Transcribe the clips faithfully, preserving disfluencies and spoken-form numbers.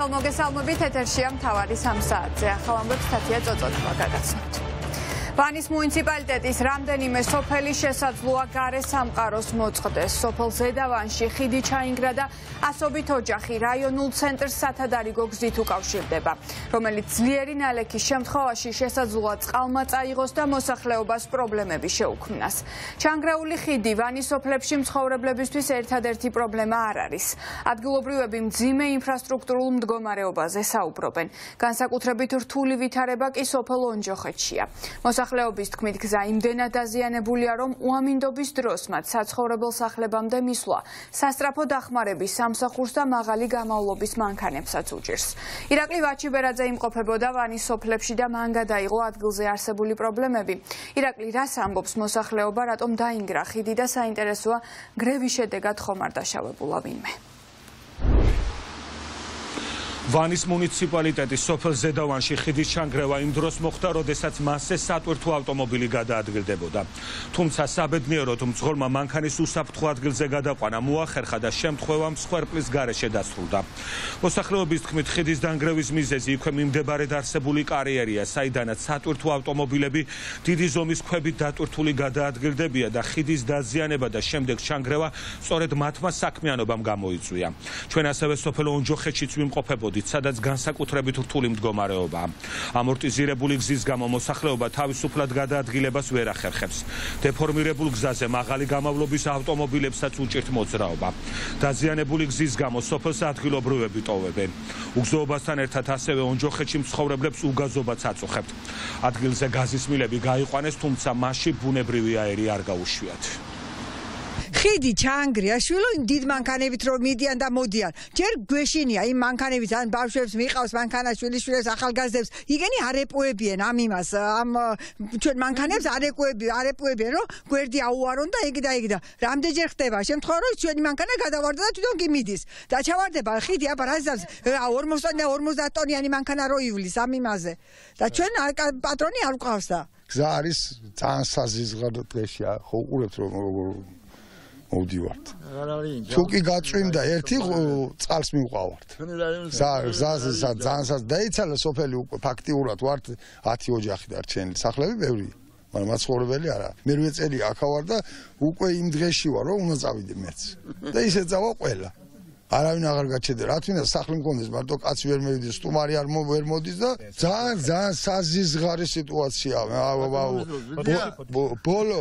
ახალ მოგესალმებით, ეთერშია მთავარი სამ საათზე. ახალ ამბებს თათია წოწონება გაგაცნობთ. ვანის მუნიციპალიტეტის რამდენიმე სოფელი შესაძლოა გარე სამყაროს მოწყდეს. სოფელ ზედავანში ხიდი ჩაინგრა და ასობით ოჯახი რაიონულ ცენტრს სათადარიგო გზით უკავშირდება, რომელიც ძლიერი ნალექის შემთხვევაში შესაძლოა წყალმა წაიღოს და მოსახლეობას პრობლემები შეუქმნას. ჩანგრეული ხიდი ვანის სოფლებში მცხოვრებლებისთვის ერთადერთი პრობლემა არ არის. ადგილობრივები მძიმე ინფრასტრუქტურულ მდგომარეობაზე საუბრობენ. განსაკუთრებით რთული ვითარება კი სოფელონჯოხეთშია. მოსახლეობის თქმით, გზა იმდენად დაზიანებულია, რომ უამინდობის დროს მათ საცხოვრებელ სახლებამდე მისვლა სასწრაფო დახმარების სამსახურს და მაღალი გამავლობის მანქანებსაც უჭირს. ირაკლი ვაჩიბერაძე იმყოფებოდა ვანის სოფლებში და მან გადაიღო ადგილზე არსებული პრობლემები. ირაკლი, რას ამბობს მოსახლეობა, რატომ დაინგრა ხიდი და საინტერესოა, გრევის შედეგად ხომ არ დაშავებულა ვინმე? ვანის მუნიციპალიტეტის სოფელ ზედავანში ხიდის ჩანგრევა იმ დროს მოხდა, როდესაც მასზე სატვირთო ავტომობილი გადაადგილდებოდა. თუმცა საბედნიეროდ მძღოლმა მანქანის უსაფრთხო ადგილზე გადაყვანა მოახერხა და შემთხვევა მსხვერპლის გარეშე დასრულდა. მოსახლეობის თქმით, ხიდის დანგრევის მიზეზი იქვე მიმდებარედ არსებული კარიერია, საიდანაც სატვირთო ავტომობილები დიდი ზომის ქვებით დატვირთული გადაადგილდებია და ხიდის დაზიანება და შემდეგ ჩანგრევა სწორედ მათმა საქმიანობამ გამოიწვია. ჩვენ ასევე სოფელონჯოხეთშიც ვიმყოფებოდით, სადაც განსაკუთრებით რთული მდგომარეობაა. ამორტიზირებული გზის გამო მოსახლეობა თავისუფლად გადაადგილებას ვერ ახერხებს. დეფორმირებულ გზაზე მაღალი გამავლობის ავტომობილებსაც უჭირთ მოძრაობა. დაზიანებული გზის გამო სოფელს ადგილობრივები ტოვებენ. უგზოობასთან ერთად ასევეონჯოხეთში მცხოვრებლებს უგაზობაც აწუხებთ. ადგილზე გაზის მილები გაიყვანეს, თუმცა მასში ბუნებრივი აერი არ გაუშვიათ. ხიდი ჩაანგრია, შვილო იმ დიდ მანქანებით რომ მიდიან და მოდიან. ჯერ გვეშინია იმ მანქანებით, ან ბავშვებს მიყავს მანქანა, შვილიშვილებს, ახალგაზრდებს, იგენი არ ეპუებიან ამ იმას, ამ ჩვენ მანქანებს არ ეპუებიან, არ ეპუებიან, რომ გვერდი აუარონ და ეგ და ეგ და რამდენჯერ ხდება შემთხვევა, რომ ჩვენი მანქანა გადავარდა და თვითონ კი მიდის. და ჩავარდება ხიდი, აბა რა ზავს, ორმოცდაათი ტონიანი მანქანა რო ივლის ამ იმაზე. და ჩვენ პატრონი არ გვყავს და. გზა არის ძალიან საზიზღარო დღეშია, ხო უყურებთ რომ როგორ მოვდივართ. თუ კი გაწვიმდა ერთი წყალს მივყავართ. გზაზე ძალიან დაიცალა სოფელი უკვე ფაქტიურად ვართ ათი ოჯახი დარჩენილი. სახლები ბევრია, მაგრამ მაცხოვრებელი არა. მერვე წელი აქა ვარ და უკვე იმ დღეში ვარ, რომ უნდა წავიდე მეც. და ისე წავა ყველა. არავინ აღარ გაჩერდა. რა თქმა უნდა, სახლი მქონდეს, მარტო კაცი ვერ მევიდეს, სტუმარი არ ვერ მოდის და ძალიან ძალიან საზიზღარი სიტუაციაა. ბოლო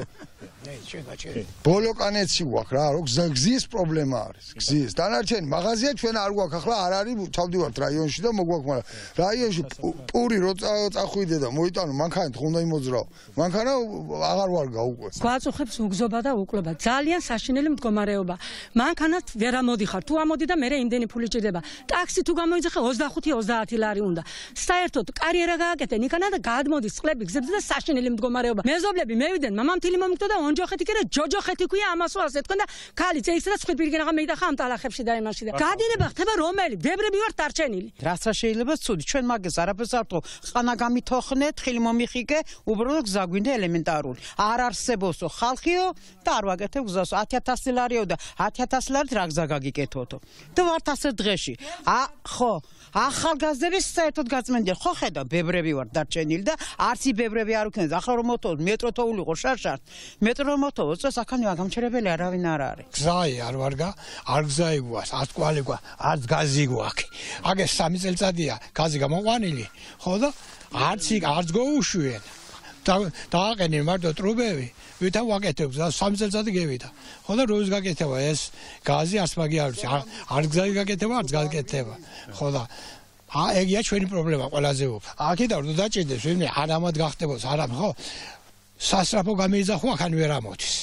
ბოლო კანეცი გვაქვს რა, რომ გზის პრობლემა არის. გზის. დანარჩენი მაღაზია ჩვენ არ გვაქვს, ახლა არ არის, ჩავდივართ რაიონში და მოგვაქვს, მაგრამ რაიონში პური რო წახვიდე და მოიტანო მანქანით ხომ უნდა იმოძრაო. მანქანა აღარ ვარგა უკვე. გვაწუხებს უგზობა და უკლება. ძალიან საშინელი მდგომარეობა. მანქანად ვერ ამოდიხარ. თუ ამოდი და მერე იმდენი ფული ჭირდება. ტაქსი თუ გამოიძახე ოცდახუთი ოცდაათი ლარი უნდა. საერთოდ კარიერა გააკეთე იქანა და გადმოდის წყლები გზებზე და საშინელი მდგომარეობა. მეზობლები მევიდნენ, მამამთილი მომიგდო დაონჯოხეთი კიდე ჯოჯოხეთი ქვია ამასო ასე თქვენ და ქალი წეიქცა და სხვით პირგენ აღარ მეიდახა ამ ტალახებში და იმაში და გადინება ხდება რომელი ბევრები ვართ დარჩენილი. რაც რა შეიძლება ცუდი ჩვენ მაგას არაფერს არ ვთქო. ყანა გამითოხნეთ, ხილი მომიხიკე, უბრალოდ გზა გვინდა ელემენტარული. არ არსებოსო ხალხიო და არ ვაკეთებ გზას. ათი ათასი ლარიო და ათი ათასი ლარით რა გზა გაგიკეთოთო. და ვართ ასე დღეში. ა ხო, ახალგაზრდები საერთოდ გაწმენდიან. ხო ხედა, ბევრები ვართ დარჩენილი და არც ბევრები არ ვქნეს. ახლა რომ მოვთხოვოთ მეტრო თოულიყო შარშართ. მეტრო მოვთხოვოთ, წეს აქანია გამჩერებელი არავინ არ არის. გზაი არ ვარგა, არ გზაი გვას, ათკვალი გვა, არც გაზი გვაქვს. აგე სამი წელიწადია გაზი გამოყვანილი. ხო და არც არც გოუშვენ. და დააყენე მარტო ტრუბები, ვითა ვაკეთებ გზას სამი წელიწადი გევიდა. ხო და როის გაკეთება ეს გაზი არც მაგი არ ვიცი, არ გზაი გაკეთება, არც გაკეთება. ხო და აა ეგია ჩვენი პრობლემა ყველაზე უფრო. აქედან რომ დაჭირდეს, ვინმე არ ამად გახდებოს, არა ხო? სასწრაფო გამეიძახო, აქ ვერ ამოდის.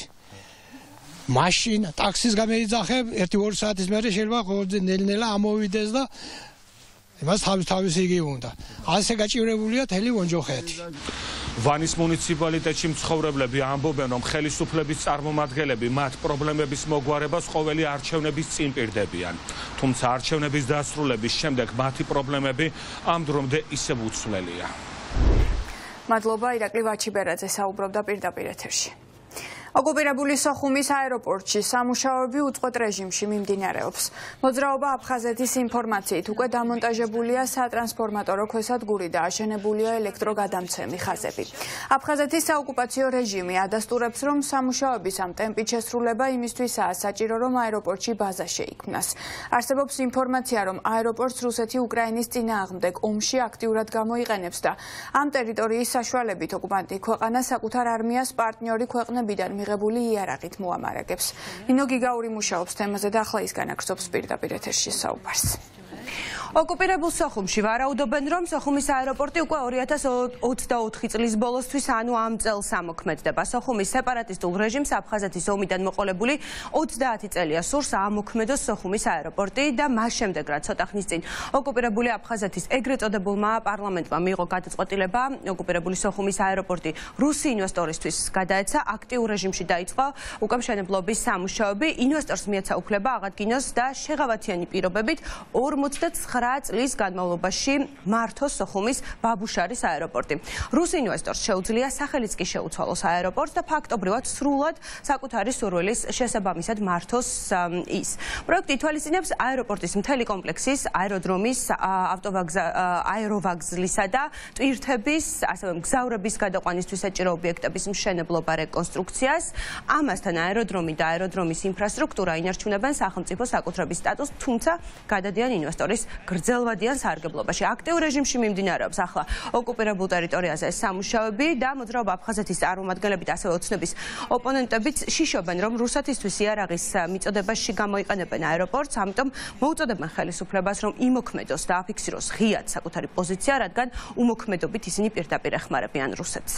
მაშინ ტაქსის გამეიძახებ, ერთი ორი საათის მერე შეიძლება ხოლმე ნელ-ნელა ამოვიდეს და იმას თავის თავის იგი უნდა. ასე გაჭირებულია თელიონჯოხეთი. ვანის მუნიციპალიტეტში მცხოვრებლები ამბობენ, რომ ხელისუფლების წარმომადგენლები მათ პრობლემების მოგვარებას ყოველი არჩევნების წინ პირდებიან. თუმცა არჩევნების დასრულების შემდეგ მათი პრობლემები ამ დრომდე ისევ უცვლელია. მადლობა, ირაკლი ვაჩიბერაძე საუბრობდა პირდაპირ ეთერში. ოკუპირებული სოხუმის აეროპორტში სამუშაოები უწყვეტ რეჟიმში მიმდინარეობს. მოძრაობა აფხაზეთის ინფორმაციით უკვე დამონტაჟებულია სატრანსფორმატორო ქვესადგური და აშენებულია ელექტროგადამცემი ხაზები. აფხაზეთის საოკუპაციო რეჟიმი ადასტურებს, რომ სამუშაოების ამ ტემპით შესრულება იმისთვისაა საჭირო, რომ აეროპორტში ბაზა შეიქმნას. არსებობს ინფორმაცია, რომ აეროპორტს რუსეთი უკრაინის წინააღმდეგ ომში აქტიურად გამოიყენებს და ამ ტერიტორიის საშუალებით ოკუპანტი ქვეყანა საკუთარ არმიას პარტნიორი ქვეყნებიდან მიღებული იარაღით მოამარაგებს. ნინო გიგაური მუშაობს თემაზე და ახლა ის განაგრძობს პირდაპირ ეთერში საუბარს. ოკუპირებულ სოხუმში ვარაუდობენ, რომ სოხუმის აეროპორტი უკვე ორი ათას ოცდაოთხი წლის ბოლოსთვის, ანუ ამ წელს ამოქმედდება. სოხუმის სეპარატისტულ რეჟიმს აფხაზეთის ომიდან მოყოლებული ოცდაათი წელია სურს ამოქმედოს სოხუმის აეროპორტი და მას შემდეგ, რაც ცოტა ხნის წინ ოკუპირებული აფხაზეთის ეგრეთ წოდებულმა პარლამენტმა მიიღო გადაწყვეტილება, ოკუპირებული სოხუმის აეროპორტი რუსი ინვესტორისთვის გადაეცა, აქტიურ რეჟიმში დაიწყო უკვე მშენებლობის სამუშაოები. ინვესტორს მიეცა უფლება აღადგინოს და შეღავათიანი პირობებით ორმოცდაცხრა წლის განმავლობაში მართოს სოხუმის ბაბუშარის აეროპორტი. რუს ინვესტორს შეუძლია სახელიც კი შეუცვალოს აეროპორტს და ფაქტობრივად სრულად საკუთარი სურვილის შესაბამისად მართოს ის. პროექტი ითვალისწინებს აეროპორტის მთელი კომპლექსის, აეროდრომის, აეროვაგზლისა და ტვირთების, ასევე მგზავრების გადაყვანისთვის საჭირო ობიექტების მშენებლობა რეკონსტრუქციას. ამასთან აეროდრომი და აეროდრომის ინფრასტრუქტურა ინარჩუნებენ სახელმწიფო საკუთრების სტატუსს, თუმცა გადადიან ინვესტორის გრძელვადიან სარგებლობაში. აქტიურ რეჟიმში მიმდინარეობს ახლა ოკუპირებულ ტერიტორიაზე სამუშაოები და მოძრაობა აფხაზეთის წარმომადგენლებით, ასევე ოცნების ოპონენტებიც შიშობენ, რომ რუსეთისთვის იარაღის მიწოდებაში გამოიყენებენ აეროპორტს, ამიტომ მოუწოდებენ ხელისუფლებას, რომ იმოქმედოს და აფიქსიროს ღიად საკუთარი პოზიცია, რადგან უმოქმედობით ისინი პირდაპირ ეხმარებიან რუსეთს.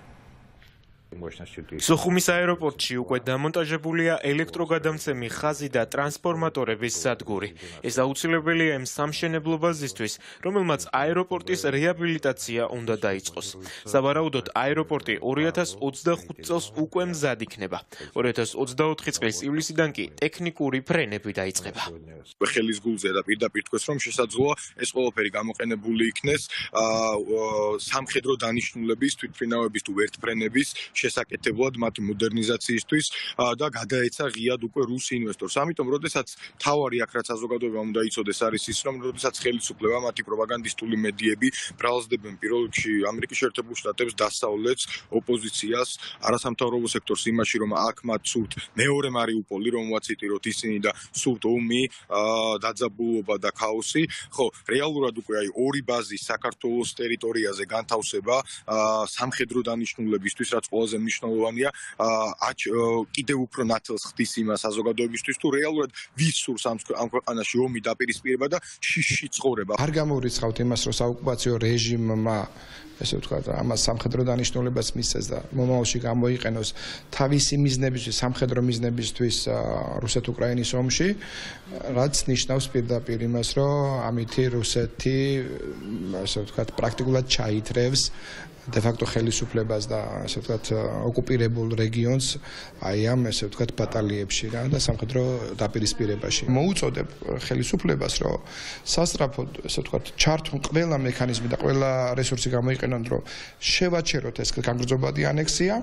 სოხუმის აეროპორტში უკვე დამონტაჟებულია ელექტროგადამცემი ხაზი და ტრანსფორმატორების სადგური. ეს აუცილებელია იმ სამშენებლობაზისთვის, რომელმაც აეროპორტის რეაბილიტაცია უნდა დაიწყოს. სავარაუდოდ აეროპორტი ორი ათას ოცდახუთ წელს უკვე მზად იქნება. ორი ათას ოცდაოთხი წლის ივლისიდან კი ტექნიკური ფრენები დაიწყება. ხელის გულზე და პირდაპირ თქვეს, რომ შესაძლოა ეს ყველაფერი გამოყენებული იქნეს სამხედრო დანიშნულების, თვითმფრინავების თუ ვერტფრენების შესაკეთებლად, მათი მოდერნიზაციისთვის და გადაეცა ღიად უკვე რუს ინვესტორს. ამიტომ, როდესაც თავარი აქ რაც საზოგადოება უნდა იცოდეს, არის ის, რომ როდესაც ხელისუფლება, მათი პროპაგანდისტული მედიები ბრალსდებენ პირველ რიგში ამერიკის შეერთებულ შტატებს, დასავლეთს, ოპოზიციას, არასამთავრობო სექტორს იმაში, რომ აქ მათ სურთ მეორე მარიუპოლი, რომ ვაციტიროთ ისინი და სურთ ომი, დაძაბულობა და ქაოსი. ხო, რეალურად უკვე აი ორი ბაზის საქართველოს ტერიტორიაზე განთავსება სამხედრო დანიშნულებისთვის, რაც ყველაზე მნიშვნელოვანია, აჩ კიდევ უფრო ნათელს ხდის იმას საზოგადოებისთვის, თუ რეალურად ვის სურს ამ ქვეყანაში ომი დაპირისპირება და შიში ცხოვრება. არ გამორიცხავთ იმას, რომ საოკუპაციო რეჟიმმა ესე ვთქვათ, ამას სამხედრო დანიშნულებას მისცეს და მომავალში გამოიყენოს თავისი მიზნებისთვის, სამხედრო მიზნებისთვის რუსეთ-უკრაინის ომში, რაც ნიშნავს პირდაპირ იმას, რომ ამითი რუსეთი ესე ვთქვათ, პრაქტიკულად ჩაითრევს de facto ხელისუფლებას და ასე ვთქვათ ოკუპირებულ რეგიონს აი ამ ესე ვთქვათ ბატალიებში რა და სამხედრო დაპირისპირებაში. მოუწოდებ ხელისუფლებას, რომ სასწრაფოდ ესე ვთქვათ ჩართონ ყველა მექანიზმი და ყველა რესურსი გამოიყენონ, რომ შევაჩეროთ ეს განგრძობადი ანექსია.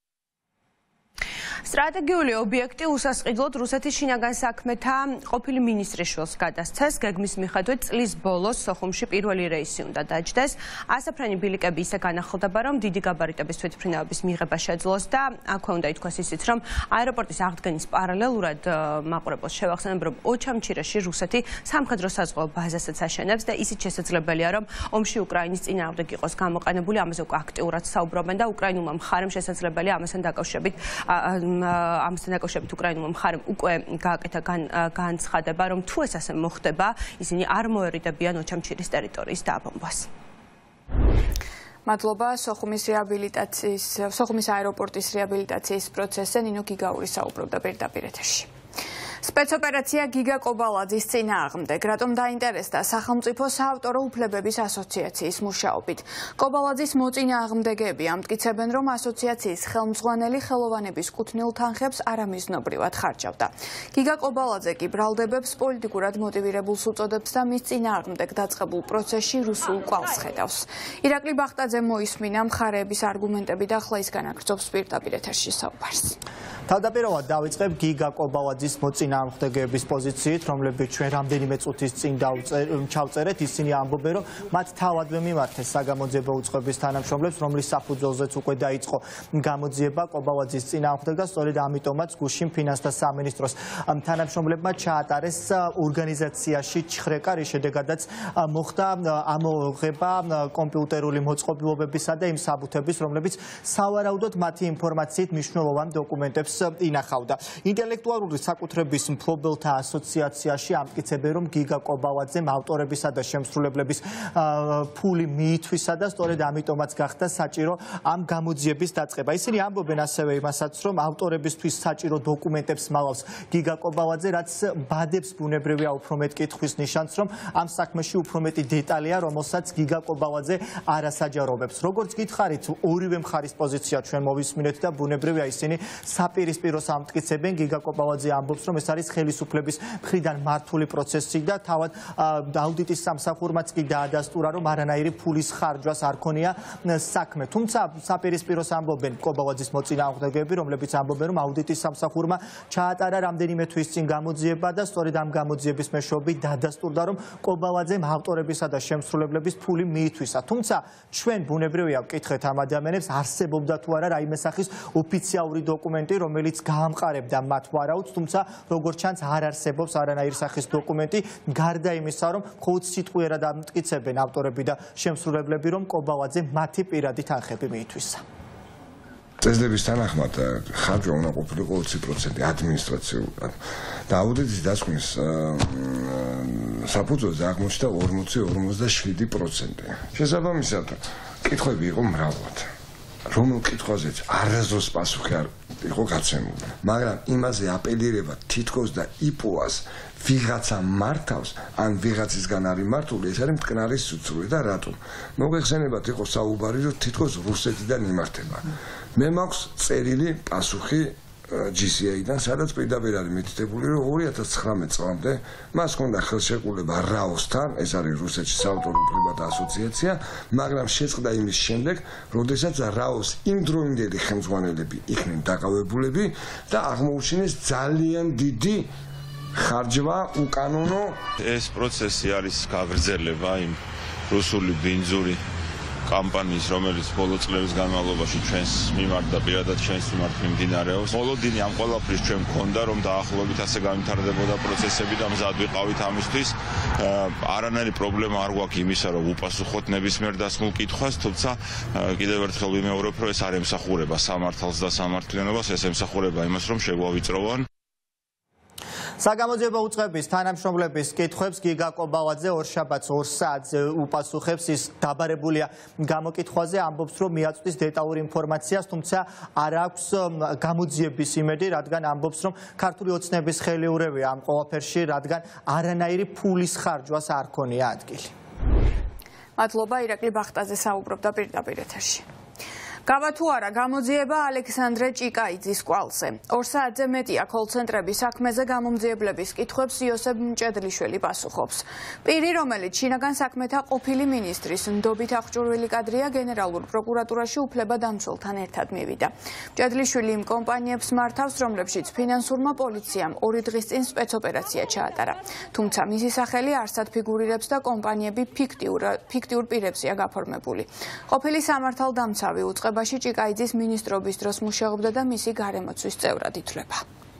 სტრატეგიული ობიექტი უსასყიდლოდ რუსეთის შინაგან საქმეთა ყოფილი მინისტრის შვილს გადასცეს. გეგმის მიხედვით წლის ბოლოს სოხუმში პირველი რეისი უნდა დაჯდეს. ასაფრენი ბილიკები ისე განახლდება, რომ დიდი გაბარიტების თვითმფრინავების მიღება შეძლოს და აქვე უნდა ითქვას ისიც, რომ აეროპორტის აღდგენის პარალელურად მაყურებელს შევახსენებ, რომ ოჩამჩირეში რუსეთი სამხედრო საზღვაო ბაზასაც აშენებს და ისიც შესაძლებელია, რომ ომში უკრაინის წინააღმდეგ იყოს გამოყენებული. ამაზე უკვე აქტიურად საუბრობენ და უკრაინულმა მხარემ შესაძლებელია ამასთან დაკავშირებით ამასთან დაკავშირებით უკრაინულმა მხარემ უკვე გააკეთა განცხადება, რომ თუ ეს ასე მოხდება, ისინი არ მოერიდებიან ოჩამჩირის ტერიტორიის დააბომბვას. მადლობა. სოხუმის რეაბილიტაციის, სოხუმის აეროპორტის რეაბილიტაციის პროცესზე ნინო გიგაური საუბრობდა პირდაპირ ეთერში. სპეცოპერაცია გიგა კობალაძის წინააღმდეგ, რატომ დაინტერესდა სახელმწიფო საავტორო უფლებების ასოციაციის მუშაობით. კობალაძის მოწინააღმდეგეები ამტკიცებენ, რომ ასოციაციის ხელმძღვანელი ხელოვანების კუთვნილ თანხებს არამიზნობრივად ხარჯავდა. გიგა კობალაძე კი ბრალდებებს პოლიტიკურად მოტივირებულს უწოდებს და მის წინააღმდეგ დაწყებულ პროცესში რუსულ კვალს ხედავს. ირაკლი ბახტაძე მოისმინა მხარეების არგუმენტები და ახლა ის განაგრძობს პირდაპირ ეთერში საუბარს. თავდაპირველად დავიწყებ გიგა კობავაძის მოწინააღმდეგეების პოზიციით, რომლებიც ჩვენ რამდენიმე წუთის წინ ჩავწერეთ, ისინი ამბობენ, რომ მათ თავადვე მიმართეს საგამოძიებო უწყების თანამშრომლებს, რომლის საფუძველზეც უკვე დაიწყო გამოძიება კობავაძის წინააღმდეგ და სწორედ ამიტომაც გუშინ ფინანსთა სამინისტროს თანამშრომლებმა ჩაატარეს ორგანიზაციაში ჩხრეკა, რის შედეგადაც მოხდა ამოღება კომპიუტერული მოწყობილობებისა და იმ საბუთების, რომლებიც სავარაუდოდ მათი ინფორმაციით მნიშვნელოვან დოკუმენტებს ინახავდა. ინტელექტუალური საკუთრების მფლობელთა ასოციაციაში ამტკიცებენ, რომ გიგა კობავაძემ ავტორებისა და შემსრულებლების ფული მიითვისა და სწორედ ამიტომაც გახდა საჭირო ამ გამოძიების დაწყება. ისინი ამბობენ ასევე იმასაც, რომ ავტორებისთვის საჭირო დოკუმენტებს მალავს გიგა კობავაძე, რაც ბადებს ბუნებრივია უფრო მეტ კითხვის ნიშანს, რომ ამ საქმეში უფრო მეტი დეტალია, რომელსაც გიგა კობავაძე არ ასაჯაროვებს. როგორც გითხარით, ორივე მხარის პოზიცია ჩვენ მოვისმინეთ და ბუნებრივია ისინი საპირისპიროს ამტკიცებენ. გიგა კობავაძე ამბობს, რომ ეს არის ხელისუფლების მხრიდან მართული პროცესი და თავად აუდიტის სამსახურმაც კი დაადასტურა, რომ არანაირი ფულის ხარჯვას არ ქონია საქმე. თუმცა საპირისპიროს ამბობენ კობავაძის მოწინააღმდეგეები, რომლებიც ამბობენ, რომ აუდიტის სამსახურმა ჩაატარა რამდენიმე თვის წინ გამოძიება და სწორედ ამ გამოძიების მეშვეობით დაადასტურდა, რომ კობავაძემ ავტორებისა და შემსრულებლების ფული მიითვისა. თუმცა ჩვენ ბუნებრივია ვკითხეთ ამ ადამიანებს, არსებობდა თუ არა რაიმე სახის ოფიციალური დოკუმენტი, რომელიც გაამყარებდა მათ ვარაუდს, თუმცა როგორც ჩანს არ არსებობს არანაირი სახის დოკუმენტი, გარდა იმისა, რომ მხოლოდ სიტყვიერად ამტკიცებენ ავტორები და შემსრულებლები, რომ კობავაძემ მათი პირადი თანხები მიითვისა. წესდების თანახმად ხარჯვა უნდა ყოფილიყო ოცი პროცენტი ადმინისტრაციულად და აუდიტის დასკვნის საფუძველზე აღმოჩნდა ორმოცი ორმოცდაშვიდი პროცენტი. შესაბამისად, კითხვები იყო მრავლად. რომელ კითხვაზეც არასდროს პასუხი არ იყო გაცემული, მაგრამ იმაზე აპელირება თითქოს და იპოას ვიღაცა მართავს, ან ვიღაცისგან არის მართული, ეს არის მტკნარი სუცვლი და რატომ? მოგეხსენებათ იყო საუბარი, რომ თითქოს რუსეთიდან იმართება. მე მაქვს წერილი პასუხი ჯი სი ეი-დან, სადაც პირდაპირ არის მითითებული, რომ ორი ათას ცხრამეტ წლამდე მას ჰქონდა ხელშეკრულება რაოსთან, ეს არის რუსეთში საავტორო უფლებათა ასოციაცია, მაგრამ შეწყდა იმის შემდეგ, როდესაც რაოს იმდროინდელი ხელმძღვანელები იქნენ დაკავებულები და აღმოუჩინეს ძალიან დიდი ხარჯვა უკანონო. ეს პროცესი არის გაგრძელება იმ რუსული ბინძური კამპანიის, რომელიც ბოლო წლების განმავლობაში ჩვენს მიმართ და პირადად ჩვენს მიმართ მიმდინარეობს. მოლოდინი ამ ყველაფრის ჩვენ მქონდა, რომ დაახლოებით ასე განვითარდებოდა პროცესები და მზად ვიყავით ამისთვის. არანაირი პრობლემა არ გვაქვს იმისა, რომ უპასუხოთ ნებისმიერ დასმულ კითხვას, თუმცა კიდევ ერთხელ ვიმეორებ, რომ ეს არ ემსახურება სამართალს და სამართლიანობას, ეს ემსახურება იმას, რომ შეგვავიწროვან. საგამოძიებო უწყების თანამშრომლების კითხვებს გიგა კობავაძე ორშაბათს ორ საათზე უპასუხებს. ის დაბარებულია გამოკითხვაზე, ამბობს, რომ მიაწვდის დეტალური ინფორმაციას, თუმცა არ აქვს გამოძიების იმედი, რადგან ამბობს, რომ ქართული ოცნების ხელიურევია ამ ყველაფერში, რადგან არანაირი ფულის ხარჯვას არ ქონია ადგილი. მადლობა, ირაკლი ბახტაძე საუბრობდა პირდაპირ ეთერში. გავა თუ არა გამოძიება ალექსანდრე ჭიკაიძის კვალზე. ორ საათზე მეტია კოლცენტრების საქმეზე გამომძიებლების კითხვებს იოსებ მჭედლიშვილი პასუხობს. პირი, რომელიც შინაგან საქმეთა ყოფილი მინისტრის ნდობით აღჭურვილი კადრია, გენერალურ პროკურატურაში უფლებადამცველთან ერთად მივიდა. მჭედლიშვილი იმ კომპანიებს მართავს, რომლებშიც ფინანსურმა პოლიციამ ორი დღის წინ სპეცოპერაცია ჩაატარა. თუმცა მისი სახელი არსად ფიგურირებს და კომპანიები ფიქტიურ ფიქტიურ პირებზეა გაფორმებული. ყოფილი სამართალდამცავი უწყება ბაში ჭიკაიძის მინისტრობის დროს მუშაობდა და მისი გარემოცვის წევრად ითვლება.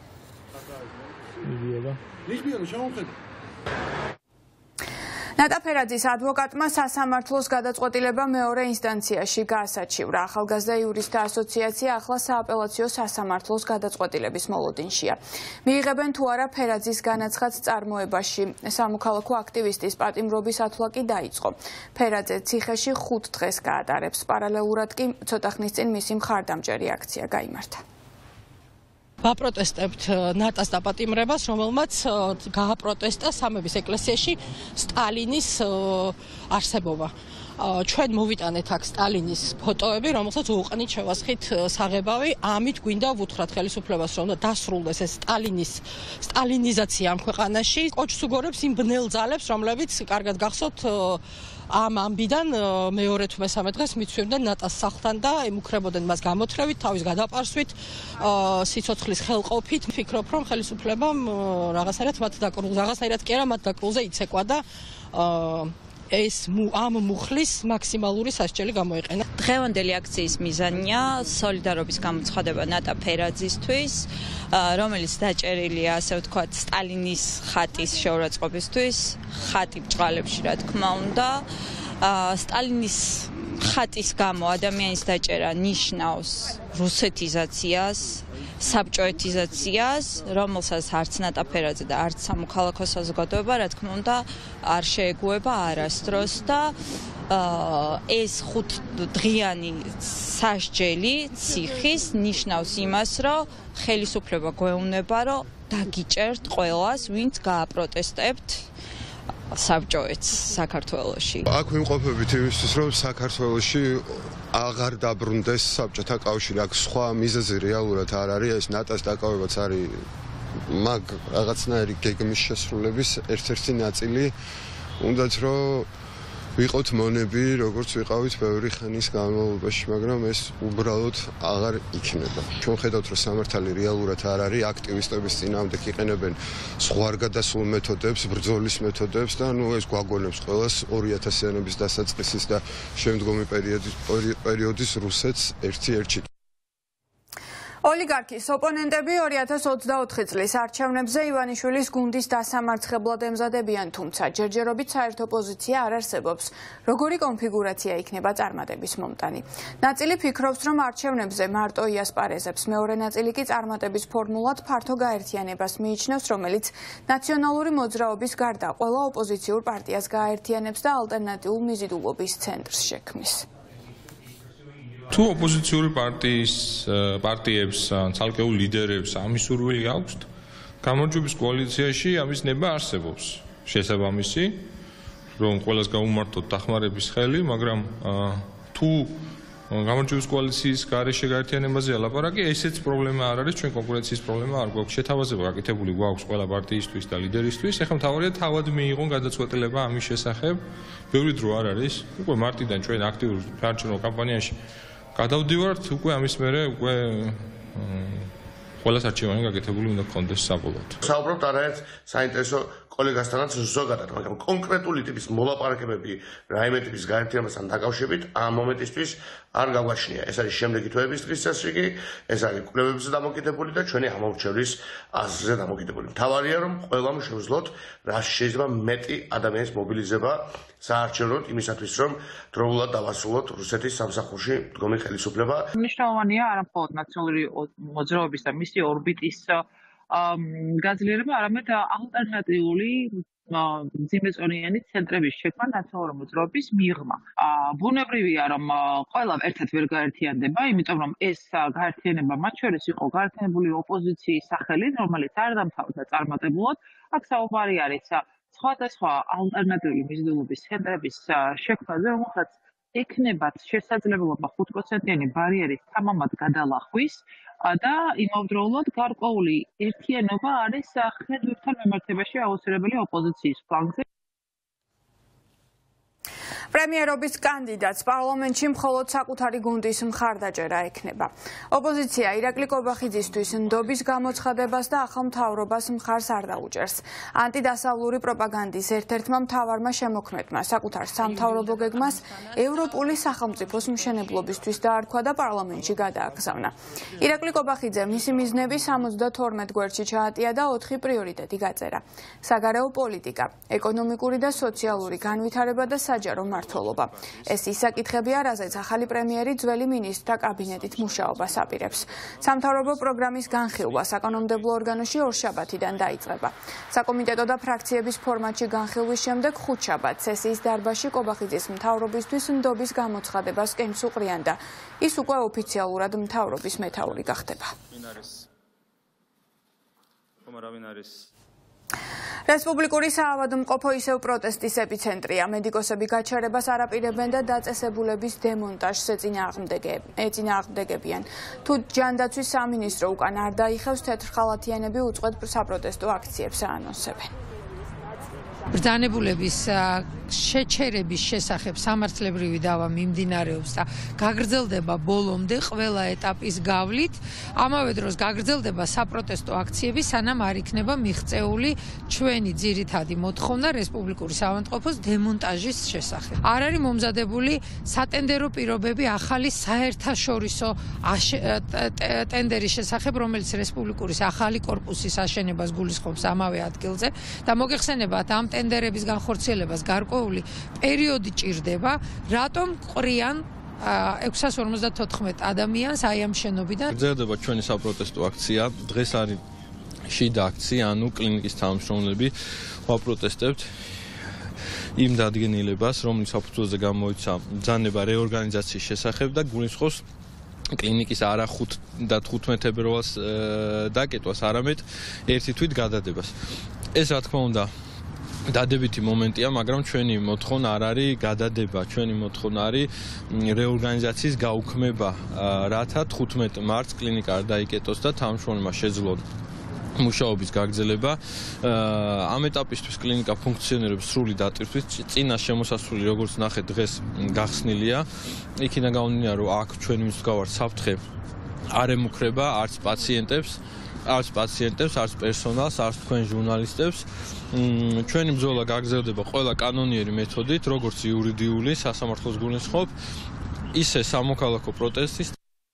ნატა ფერაძის ადვოკატმა სასამართლოს გადაწყვეტილება მეორე ინსტანციაში გაასაჩივრა. ახალგაზრდა იურისტთა ასოციაცია ახლა სააპელაციო სასამართლოს გადაწყვეტილების მოლოდინშია. მიიღებენ თუ არა ფერაძის განაცხადს წარმოებაში. სამოქალაქო აქტივისტის პატიმრობის ათვლა კი დაიწყო. ფერაძე ციხეში ხუთ დღეს გაატარებს. პარალელურად კი ცოტა ხნის წინ მისი მხარდამჭერი აქცია გაიმართა. ვაპროტესტებთ ნატას დაპატიმრებას, რომელმაც გააპროტესტა სამების ეკლესიაში სტალინის არსებობა. ჩვენ მოვიტანეთ აქ სტალინის ფოტოები, რომელსაც უყნით შევასხით საღებავი. ამით გვინდა ვუთხრათ ხელისუფლებას, რომ დასრულდეს ეს სტალინის სტალინიზაცია ამ ქვეყანაში. კოჩს უგორებს იმ ბნელ ძალებს, რომლებიც კარგად გახსოვთ ამ ამბიდან მეორე თუ მესამე დღეს მიცვიდნენ ნატას სახლთან და ემუქრებოდნენ მას გამოთრევით, თავის გადაპარსვით, სიცოცხლის ხელყოფით. ვფიქრობ, რომ ხელისუფლებამ რაღაცნაირად მათ დაკრულზე, რაღაცნაირად კი არა, მათ დაკრულზე იცეკვა და ეს ამ მუხლის მაქსიმალური სასჯელი გამოიყენა. დღევანდელი აქციის მიზანია სოლიდარობის გამოცხადება ნატა ფერაძისთვის, რომელიც დაჭერილია, ასე ვთქვათ, სტალინის ხატის შეურაცხყოფისთვის, ხატი ბჭყალებში, რა თქმა უნდა. სტალინის ხატის გამო ადამიანის დაჭერა ნიშნავს რუსეთიზაციას, საბჭოეთიზაციას, რომელსაც არც ნატა ფერაძე და არც სამოქალაქო საზოგადოება, რა თქმა უნდა, არ შეეგუება არასდროს და ეს ხუთდღიანი სასჯელი ციხის ნიშნავს იმას, რომ ხელისუფლება გვეუბნება, რომ დაგიჭერთ ყველას, ვინც გააპროტესტებთ საბჭოეთს საქართველოში. აქ ვიმყოფებით იმისთვის, რომ საქართველოში აღარ დაბრუნდეს საბჭოთა კავშირი. აქ სხვა მიზეზი რეალურად არ არის, ეს ნატას დაკავებაც არის მაგ რაღაცნაირი გეგმის შესრულების ერთ-ერთი ნაწილი. უნდათ რომ ვიყოთ მონები, როგორც ვიყავით ბევრი ხნის განმავლობაში, მაგრამ ეს უბრალოდ აღარ იქნება. ჩვენ ხედავთ, რომ სამართალი რეალურად არ არის, აქტივისტების წინააღმდეგ იყენებენ ზღვარგადასულ მეთოდებს, ბრძოლის მეთოდებს და ნუ ეს გვაგონებს ყველას ორი ათასიანების დასაწყისის და შემდგომი პერიოდის პერიოდის რუსეთს ერთი-ერთი. ოლიგარქის ოპონენტები ორი ათას ოცდაოთხი წლის არჩევნებზე ივანიშვილის გუნდის დასამარცხებლად ემზადებიან, თუმცა ჯერჯერობით საერთო პოზიცია არ არსებობს. როგორი კონფიგურაცია იქნება წარმატების მომტანი? ნაწილი ფიქრობს, რომ არჩევნებზე მარტო იასპარეზებს, მეორე ნაწილი კი წარმატების ფორმულად ფართო გაერთიანებას მიიჩნევს, რომელიც ნაციონალური მოძრაობის გარდა ყველა ოპოზიციურ პარტიას გააერთიანებს და ალტერნატიულ მიზიდულობის ცენტრს შექმნის. თუ ოპოზიციური პარტიის პარტიებს ცალკეულ ლიდერებს ამის სურვილი აქვს, გამარჯვების კოალიციაში ამის ნება არსებობს. შესაბამისი, რომ ყველას გაუმართოთ დახმარების ხელი, მაგრამ თუ გამარჯვების კოალიციის გარეშე გაერთიანებაზეა ლაპარაკი, ესეც პრობლემა არ არის, ჩვენ კონკურენციის პრობლემა არ გვაქვს. შეთავაზება გაკეთებული გვაქვს ყველა პარტიისთვის და ლიდერისთვის. ეხლა მთავარია თავად მიიღონ გადაწყვეტილება ამის შესახებ. ბევრი დრო არ არის. უკვე მარტიდან ჩვენ აქტიურ საარჩევნო კამპანიაში გადავდივართ, უკვე ამის მერე უკვე ყველას არჩევანი გაკეთებული უნდა გქონდეს საბოლოოდ. საუბრობთ არაერთ საინტერესო კოლეგასთანაც ზოგადად, მაგრამ კონკრეტული ტიპის მოლაპარაკებები რაიმე ტიპის გაერთიანებასთან დაკავშირებით ამ მომენტისთვის არ გაგვაჩნია. ეს არის შემდეგი თვეების დღის წესრიგი, ეს არის კვლევებზე დამოკიდებული და ჩვენი ამორჩევლის აზრზე დამოკიდებული. მთავარია, რომ ყველამ შევძლოთ რა შეიძლება მეტი ადამიანის მობილიზება საარჩევნოდ იმისათვის, რომ დროულად დავასრულოთ რუსეთის სამსახურში მდგომი ხელისუფლება. მნიშვნელოვანია არა მხოლოდ ნაციონალური მოძრაობის და მისი ორბიტის გაძლიერება, არამედ ალტერნატიული მძიმეწონიანი ცენტრების შექმნა ნაციონალური მოძრაობის მიღმა. ბუნებრივია, რომ ყველა ერთად ვერ გაერთიანდება, იმიტომ რომ ეს გაერთიანება მათ შორის იყო გაერთიანებული ოპოზიციის სახელით, რომელიც არ დამთავრდა წარმატებულად. აქ საუბარი არის სხვადასხვა ალტერნატიული მიზიდულობის ცენტრების შექმნაზე, რომელსაც ექნებათ შესაძლებლობა ხუთ პროცენტიანი ბარიერის თამამად გადალახვის და იმავდროულად გარკვეული ერთიანობა არის ხედვებთან მიმართებაში აუცილებელი ოპოზიციის ფლანგზე. პრემიერობის კანდიდატს პარლამენტში მხოლოდ საკუთარი გუნდის მხარდაჭერა ექნება. ოპოზიცია ირაკლი კობახიძისთვის ნდობის გამოცხადებას და ახალ მთავრობას მხარს არ დაუჭერს. ანტიდასავლური პროპაგანდის ერთ-ერთმა მთავარმა შემოქმედმა საკუთარ სამთავრობო გეგმას ევროპული სახელმწიფოს მშენებლობისთვის დაარქვა და პარლამენტში გადააგზავნა. ირაკლი კობახიძემ მისი მიზნები სამოცდათორმეტ გვერდში ჩაატია და ოთხი პრიორიტეტი გაწერა. საგარეო პოლიტიკა, ეკონომიკური და სოციალური განვითარება და საჯარო მმართველობა. ეს ის საკითხებია, რაზეც ახალი პრემიერი ძველი მინისტრთა კაბინეტით მუშაობას აპირებს. სამთავრობო პროგრამის განხილვა საკანონმდებლო ორგანოში ორშაბათიდან დაიწყება. საკომიტეტო და ფრაქციების ფორმატში განხილვის შემდეგ ხუთშაბათ სესიის დარბაზში კობახიძის მთავრობისთვის ნდობის გამოცხადებას კენჭს უყრიან და ის უკვე ოფიციალურად მთავრობის მეთაური გახდება. რესპუბლიკური საავადმყოფო ისევ პროტესტის ეპიცენტრია. მედიკოსები გაჩერებას არ აპირებენ და დაწესებულების დემონტაჟს ეწინააღმდეგებიან. თუ ჯანდაცვის სამინისტრო უკან არ დაიხევს, თეთრხალათიანები უწყვეტ საპროტესტო აქციებს აანონსებენ. ბრძანებულების შეჩერების შესახებ სამართლებრივი დავა მიმდინარეობს და გაგრძელდება ბოლომდე ყველა ეტაპის გავლით. ამავე დროს გაგრძელდება საპროტესტო აქციები, სანამ არ იქნება მიღწეული ჩვენი ძირითადი მოთხოვნა რესპუბლიკური საავადმყოფოს დემონტაჟის შესახებ. არ არის მომზადებული სატენდერო პირობები ახალი საერთაშორისო ტენდერის შესახებ, რომელიც რესპუბლიკური ახალი კორპუსის აშენებას გულისხმობს ამავე ადგილზე და მოგეხსენებათ ამ ტენდერების განხორციელებას გარკვეული პერიოდი ჭირდება, რატომ ყრიან ექვსას ორმოცდათოთხმეტ ადამიანს აი ამ შენობიდან. გრძელდება ჩვენი საპროტესტო აქცია. დღეს არის შიდა აქცია, ანუ კლინიკის თანამშრომლები ვაპროტესტებთ იმ დადგენილებას, რომელიც საფუძველზე გამოიცა ბრძანება რეორგანიზაციის შესახებ და გულისხმობს კლინიკის არა ხუთ და თხუთმეტ ფებრუარს დაკეტვას, არამედ ერთი თვით გადადებას. ეს რა თქმა უნდა დადებითი მომენტია, მაგრამ ჩვენი მოთხოვნა არ არის გადადება, ჩვენი მოთხოვნა არის რეორგანიზაციის გაუქმება, რათა თხუთმეტ მარტს კლინიკა არ დაიკეტოს და თანამშრომლებმა შეძლონ მუშაობის გაგრძელება. ამ ეტაპისთვის კლინიკა ფუნქციონირებს სრული დატვირთვით, წინა შემოსასვლელი როგორც ნახეთ დღეს გახსნილია. იქიდან გამომდინარე, რომ აქ ჩვენი მსგავად საფრთხე არ ემუქრება არც პაციენტებს, არც პაციენტებს, არც პერსონალს, არც თქვენ ჟურნალისტებს. ჩვენი ბრძოლა გაგრძელდება ყველა კანონიერი მეთოდით, როგორც იურიდიული, სასამართლოს გულისხმობ, ისე სამოქალაქო პროტესტის.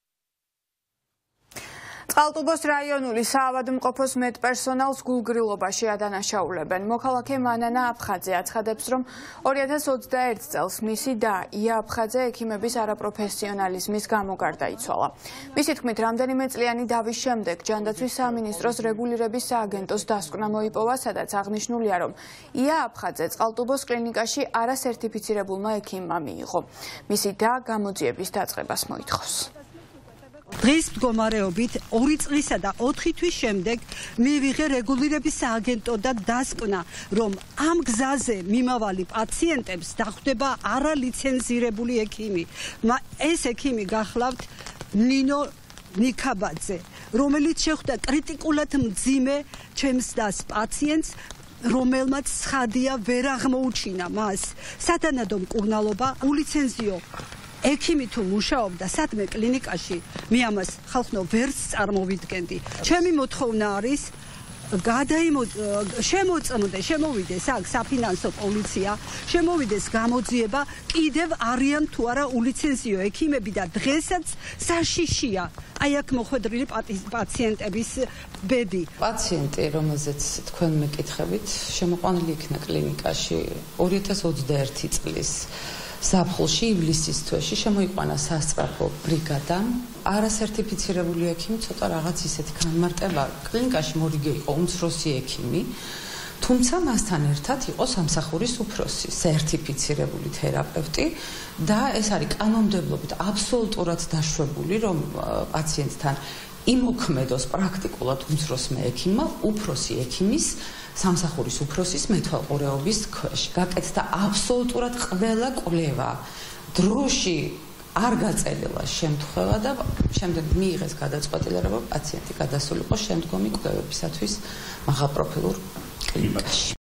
წყალტუბოს რაიონული საავადმყოფოს მეტპერსონალს გულგრილობაში ადანაშაულებენ. მოქალაქე მანანა აფხაძე აცხადებს, რომ ორი ათას ოცდაერთ წელს მისი და ია აფხაძე ექიმების არაპროფესიონალიზმის გამო გარდაიცვალა. მისი თქმით, რამდენიმე წლიანი დავის შემდეგ ჯანდაცვის სამინისტროს რეგულირების სააგენტოს დასკვნა მოიპოვა, სადაც აღნიშნულია, რომ ია აფხაძე წყალტუბოს კლინიკაში არასერტიფიცირებულმა ექიმმა მიიღო. მისი და გამოძიების დაწყებას მოითხოვს. დღის მდგომარეობით ორი წლისა და ოთხი თვის შემდეგ მივიღე რეგულირების სააგენტოდან დასკვნა, რომ ამ გზაზე მიმავალი პაციენტებს დახვდება არალიცენზირებული ექიმი. ეს ექიმი გახლავთ ნინო ნიკაბაძე, რომელიც შეხვდა კრიტიკულად მძიმე ჩემს დას პაციენტს, რომელმაც ცხადია ვერ აღმოუჩინა მას. სათანადო მკურნალობა, ულიცენზიო ექიმი თუ მუშაობდა სადმე კლინიკაში, მე ამას ხალხო ვერც წარმოვიდგენდი. ჩემი მოთხოვნა არის შემოწმდეს, შემოვიდეს აქ საფინანსო პოლიცია, შემოვიდეს გამოძიება, კიდევ არიან თუ არა ულიცენზიო ექიმები და დღესაც საშიშია აი აქ მოხვედრილი პაციენტების ბედი. პაციენტი, რომელზეც თქვენ მეკითხებით, შემოყვანილი იქნა კლინიკაში ორი ათას ოცდაერთი წლის ზაფხულში, ივლისის თვეში შემოიყვანა სასწრაფო ბრიგადამ. არასერტიფიცირებული ექიმი ცოტა რაღაც ისეთი განმარტება. კლინიკაში მორიგე იყო უმცროსი ექიმი, თუმცა მასთან ერთად იყო სამსახურის უფროსი, სერტიფიცირებული თერაპევტი და ეს არის კანონმდებლობით აბსოლუტურად დაშვებული, რომ პაციენტთან იმოქმედოს პრაქტიკულად უმცროსმა ექიმმა უფროსი ექიმის სამსახურის უფროსის მეთვალყურეობის ქვეშ. გაკეთდა აბსოლუტურად ყველა კვლევა. დროში არ გაწერილა შემთხვევა და შემდეგ მიიღეს გადაწყვეტილება, რომ პაციენტი გადასულიყო შემდგომი კვლევებისათვის მაღალპროფილურ კლინიკაში.